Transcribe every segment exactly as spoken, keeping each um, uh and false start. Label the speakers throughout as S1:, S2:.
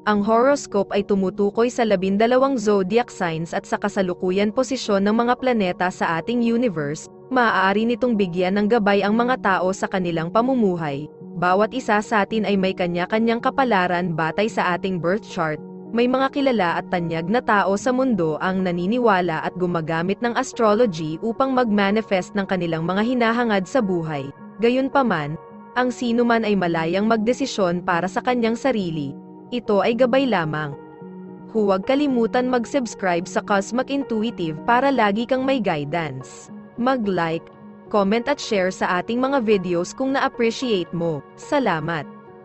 S1: Ang horoscope ay tumutukoy sa labindalawang zodiac signs at sa kasalukuyan posisyon ng mga planeta sa ating universe. Maaari nitong bigyan ng gabay ang mga tao sa kanilang pamumuhay. Bawat isa sa atin ay may kanya-kanyang kapalaran batay sa ating birth chart. May mga kilala at tanyag na tao sa mundo ang naniniwala at gumagamit ng astrology upang mag-manifest ng kanilang mga hinahangad sa buhay. Gayunpaman, ang sino man ay malayang magdesisyon para sa kanyang sarili. Ito ay gabay lamang. Huwag kalimutan mag-subscribe sa Cosmic Intuitive para lagi kang may guidance. Mag-like, comment at share sa ating mga videos kung na-appreciate mo. Salamat!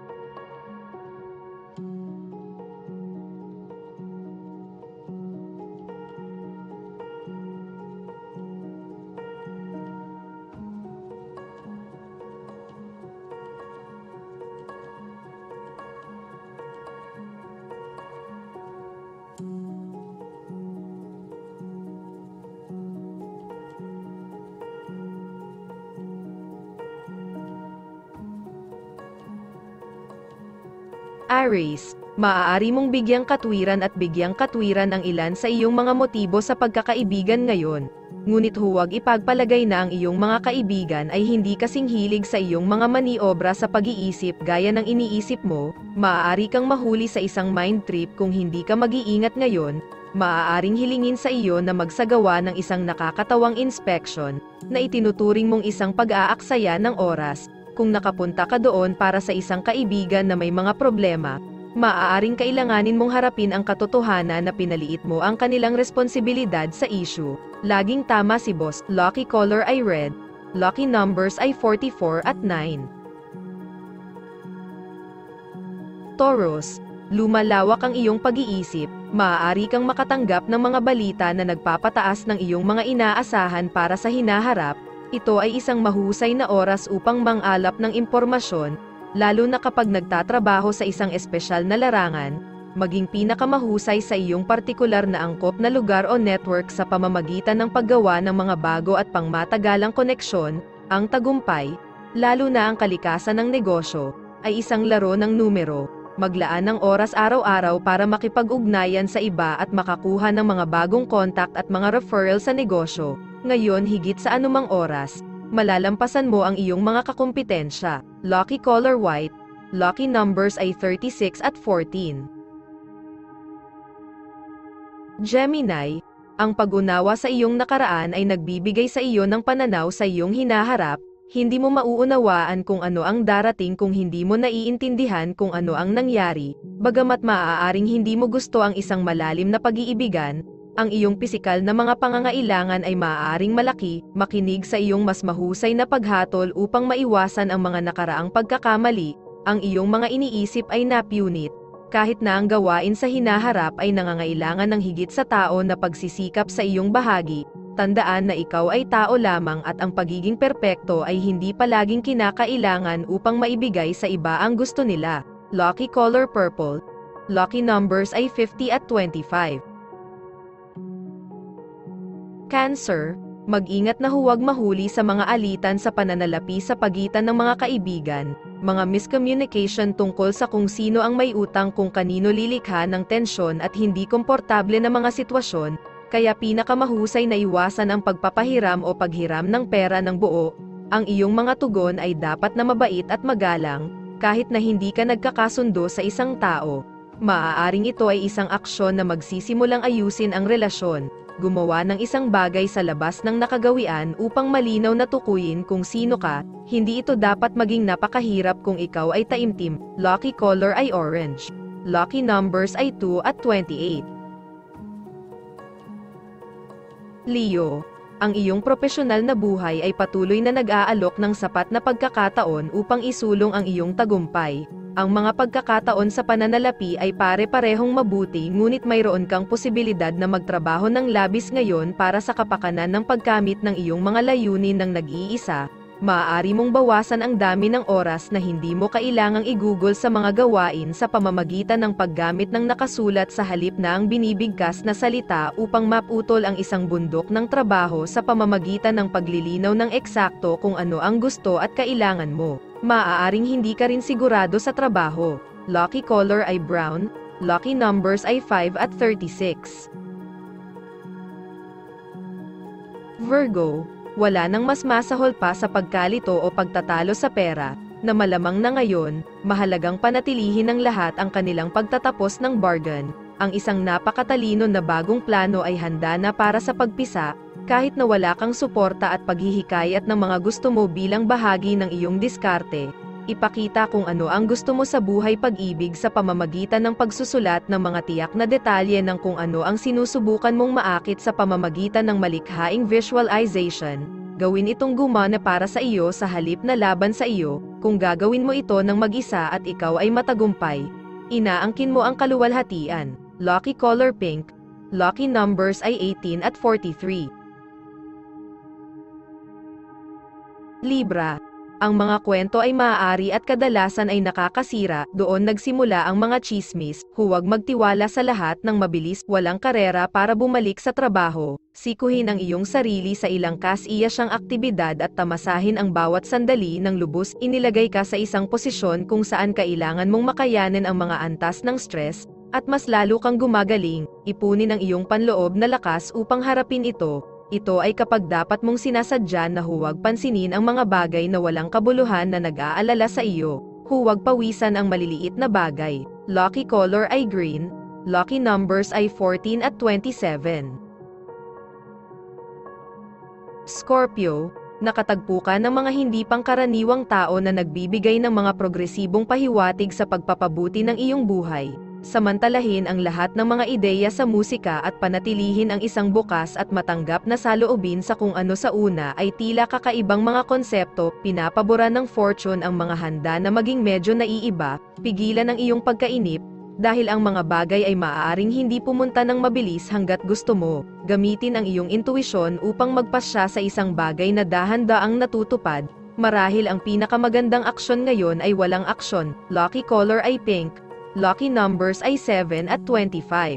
S1: Aries, maaari mong bigyang katwiran at bigyang katwiran ang ilan sa iyong mga motibo sa pagkakaibigan ngayon. Ngunit huwag ipagpalagay na ang iyong mga kaibigan ay hindi kasing hilig sa iyong mga maniobra sa pag-iisip gaya ng iniisip mo. Maaari kang mahuli sa isang mind trip kung hindi ka mag-iingat ngayon. Maaaring hilingin sa iyo na magsagawa ng isang nakakatawang inspection na itinuturing mong isang pag-aaksaya ng oras. Kung nakapunta ka doon para sa isang kaibigan na may mga problema, maaaring kailanganin mong harapin ang katotohanan na pinaliit mo ang kanilang responsibilidad sa issue. Laging tama si boss. Lucky color ay red. Lucky numbers ay forty-four at nine. Taurus, lumalawak ang iyong pag-iisip. Maaari kang makatanggap ng mga balita na nagpapataas ng iyong mga inaasahan para sa hinaharap. Ito ay isang mahusay na oras upang mang-alap ng impormasyon, lalo na kapag nagtatrabaho sa isang espesyal na larangan. Maging pinakamahusay sa iyong partikular na angkop na lugar o network sa pamamagitan ng paggawa ng mga bago at pangmatagalang koneksyon. Ang tagumpay, lalo na ang kalikasan ng negosyo, ay isang laro ng numero. Maglaan ng oras araw-araw para makipag-ugnayan sa iba at makakuha ng mga bagong contact at mga referral sa negosyo. Ngayon higit sa anumang oras, malalampasan mo ang iyong mga kakumpetensya. Lucky color white. Lucky numbers ay thirty-six at fourteen. Gemini, ang pag-unawa sa iyong nakaraan ay nagbibigay sa iyo ng pananaw sa iyong hinaharap. Hindi mo mauunawaan kung ano ang darating kung hindi mo naiintindihan kung ano ang nangyari. Bagamat maaaring hindi mo gusto ang isang malalim na pag-iibigan, ang iyong pisikal na mga pangangailangan ay maaaring malaki. Makinig sa iyong mas mahusay na paghatol upang maiwasan ang mga nakaraang pagkakamali. Ang iyong mga iniisip ay napunit. Kahit na ang gawain sa hinaharap ay nangangailangan ng higit sa tao na pagsisikap sa iyong bahagi, tandaan na ikaw ay tao lamang at ang pagiging perpekto ay hindi palaging kinakailangan upang maibigay sa iba ang gusto nila. Lucky color purple. Lucky numbers ay fifty at twenty-five. Cancer, mag-ingat na huwag mahuli sa mga alitan sa pananalapi sa pagitan ng mga kaibigan, mga miscommunication tungkol sa kung sino ang may utang, kung kanino lilikha ng tensyon at hindi komportable na mga sitwasyon, kaya pinakamahusay na iwasan ang pagpapahiram o paghiram ng pera ng buo. Ang iyong mga tugon ay dapat na mabait at magalang, kahit na hindi ka nagkakasundo sa isang tao. Maaaring ito ay isang aksyon na magsisimulang ayusin ang relasyon. Gumawa ng isang bagay sa labas ng nakagawian upang malinaw na tukuyin kung sino ka. Hindi ito dapat maging napakahirap kung ikaw ay taimtim. Lucky color ay orange. Lucky numbers ay two at twenty-eight. Leo, ang iyong profesional na buhay ay patuloy na nag-aalok ng sapat na pagkakataon upang isulong ang iyong tagumpay. Ang mga pagkakataon sa pananalapi ay pare-parehong mabuti, ngunit mayroon kang posibilidad na magtrabaho ng labis ngayon para sa kapakanan ng pagkamit ng iyong mga layunin ng nag-iisa. Maaari mong bawasan ang dami ng oras na hindi mo kailangang igugol sa mga gawain sa pamamagitan ng paggamit ng nakasulat sa halip na ang binibigkas na salita upang maputol ang isang bundok ng trabaho sa pamamagitan ng paglilinaw ng eksakto kung ano ang gusto at kailangan mo. Maaaring hindi ka rin sigurado sa trabaho. Lucky color ay brown. Lucky numbers ay five at thirty-six. Virgo, wala nang mas masahol pa sa pagkalito o pagtatalo sa pera, na malamang na ngayon, mahalagang panatilihin ng lahat ang kanilang pagtatapos ng bargain. Ang isang napakatalino na bagong plano ay handa na para sa pagpisa, kahit na wala kang suporta at paghihikayat ng mga gusto mo bilang bahagi ng iyong diskarte. Ipakita kung ano ang gusto mo sa buhay pag-ibig sa pamamagitan ng pagsusulat ng mga tiyak na detalye ng kung ano ang sinusubukan mong maakit sa pamamagitan ng malikhaing visualization. Gawin itong gumana para sa iyo sa halip na laban sa iyo, kung gagawin mo ito ng mag-isa at ikaw ay matagumpay. Inaangkin mo ang kaluwalhatian. Lucky color pink. Lucky numbers ay eighteen at forty-three. Libra. Ang mga kwento ay maaari at kadalasan ay nakakasira, doon nagsimula ang mga chismis. Huwag magtiwala sa lahat ng mabilis, walang karera para bumalik sa trabaho. Sikuhin ang iyong sarili sa ilang kas-iya siyang aktibidad at tamasahin ang bawat sandali ng lubos. Inilagay ka sa isang posisyon kung saan kailangan mong makayanin ang mga antas ng stress, at mas lalo kang gumagaling. Ipunin ang iyong panloob na lakas upang harapin ito. Ito ay kapag dapat mong sinasadya na huwag pansinin ang mga bagay na walang kabuluhan na nag-aalala sa iyo. Huwag pawisan ang maliliit na bagay. Lucky color ay green. Lucky numbers ay fourteen at twenty-seven. Scorpio, nakatagpo ka ng mga hindi pangkaraniwang tao na nagbibigay ng mga progresibong pahiwatig sa pagpapabuti ng iyong buhay. Samantalahin ang lahat ng mga ideya sa musika at panatilihin ang isang bukas at matanggap na saloobin sa kung ano sa una ay tila kakaibang mga konsepto. Pinapabura ng fortune ang mga handa na maging medyo naiiba. Pigilan ang iyong pagkainip, dahil ang mga bagay ay maaaring hindi pumunta ng mabilis hanggat gusto mo. Gamitin ang iyong intuisyon upang magpasya sa isang bagay na dahan-daang natutupad. Marahil ang pinakamagandang aksyon ngayon ay walang aksyon. Lucky color ay pink. Lucky numbers ay seven at twenty-five.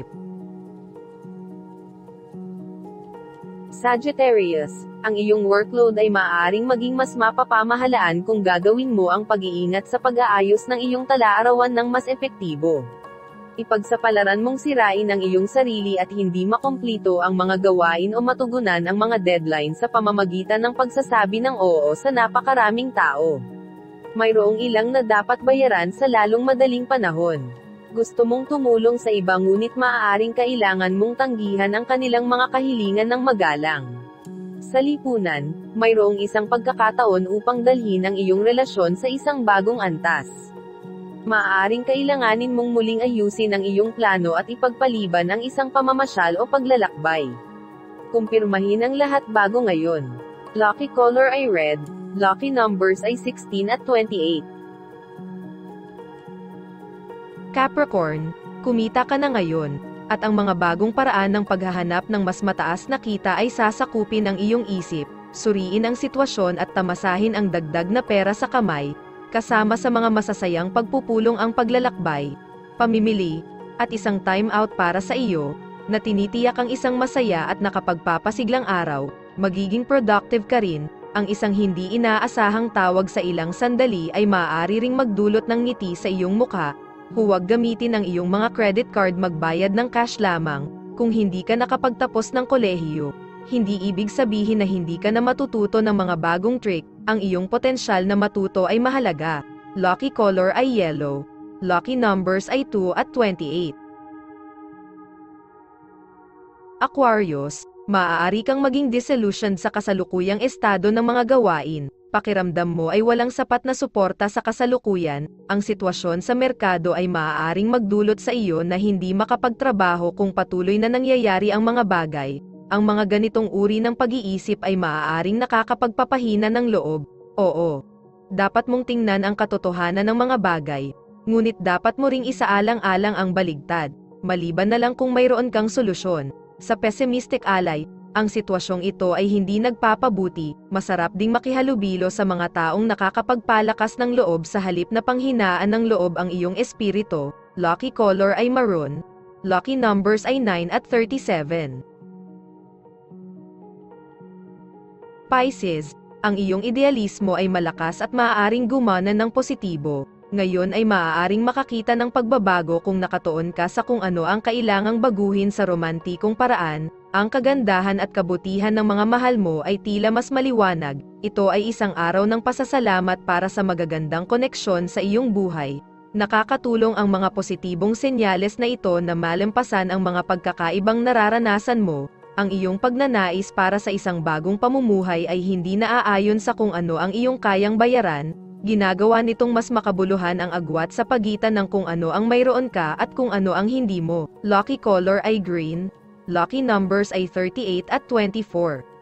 S2: Sagittarius, ang iyong workload ay maaaring maging mas mapapamahalaan kung gagawin mo ang pag-iingat sa pag-aayos ng iyong tala-arawan ng mas epektibo. Ipagsapalaran mong sirain ang iyong sarili at hindi makomplito ang mga gawain o matugunan ang mga deadline sa pamamagitan ng pagsasabi ng oo sa napakaraming tao. Mayroong ilang na dapat bayaran sa lalong madaling panahon. Gusto mong tumulong sa iba ngunit maaaring kailangan mong tanggihan ang kanilang mga kahilingan ng magalang. Sa lipunan, mayroong isang pagkakataon upang dalhin ang iyong relasyon sa isang bagong antas. Maaaring kailanganin mong muling ayusin ang iyong plano at ipagpaliban ang isang pamamasyal o paglalakbay. Kumpirmahin ang lahat bago ngayon. Lucky color ay red. Lucky numbers ay sixteen at twenty-eight.
S1: Capricorn, kumita ka na ngayon, at ang mga bagong paraan ng paghahanap ng mas mataas na kita ay sasakupin ang iyong isip. Suriin ang sitwasyon at tamasahin ang dagdag na pera sa kamay, kasama sa mga masasayang pagpupulong ang paglalakbay, pamimili, at isang time out para sa iyo, na tinitiyak ang isang masaya at nakapagpapasiglang araw. Magiging productive ka rin. Ang isang hindi inaasahang tawag sa ilang sandali ay maaari ring magdulot ng ngiti sa iyong mukha. Huwag gamitin ang iyong mga credit card, magbayad ng cash lamang. Kung hindi ka nakapagtapos ng kolehiyo, hindi ibig sabihin na hindi ka na matututo ng mga bagong trick. Ang iyong potensyal na matuto ay mahalaga. Lucky color ay yellow. Lucky numbers ay two at twenty-eight. Aquarius, maaari kang maging disillusioned sa kasalukuyang estado ng mga gawain. Pakiramdam mo ay walang sapat na suporta sa kasalukuyan. Ang sitwasyon sa merkado ay maaaring magdulot sa iyo na hindi makapagtrabaho kung patuloy na nangyayari ang mga bagay. Ang mga ganitong uri ng pag-iisip ay maaaring nakakapagpapahina ng loob. Oo, dapat mong tingnan ang katotohanan ng mga bagay. Ngunit dapat mo ring isaalang-alang ang baligtad, maliban na lang kung mayroon kang solusyon. Sa pessimistic alay, ang sitwasyong ito ay hindi nagpapabuti. Masarap ding makihalubilo sa mga taong nakakapagpalakas ng loob sa halip na panghinaan ng loob ang iyong espiritu. Lucky color ay maroon. Lucky numbers ay nine at thirty-seven. Pisces, ang iyong idealismo ay malakas at maaaring gumana ng positibo. Ngayon ay maaaring makakita ng pagbabago kung nakatuon ka sa kung ano ang kailangang baguhin sa romantikong paraan. Ang kagandahan at kabutihan ng mga mahal mo ay tila mas maliwanag. Ito ay isang araw ng pasasalamat para sa magagandang koneksyon sa iyong buhay. Nakakatulong ang mga positibong senyales na ito na malampasan ang mga pagkakaibang nararanasan mo. Ang iyong pagnanais para sa isang bagong pamumuhay ay hindi naaayon sa kung ano ang iyong kayang bayaran. Ginagawa nitong mas makabuluhan ang agwat sa pagitan ng kung ano ang mayroon ka at kung ano ang hindi mo. Lucky color ay green. Lucky numbers ay thirty-eight at twenty-four.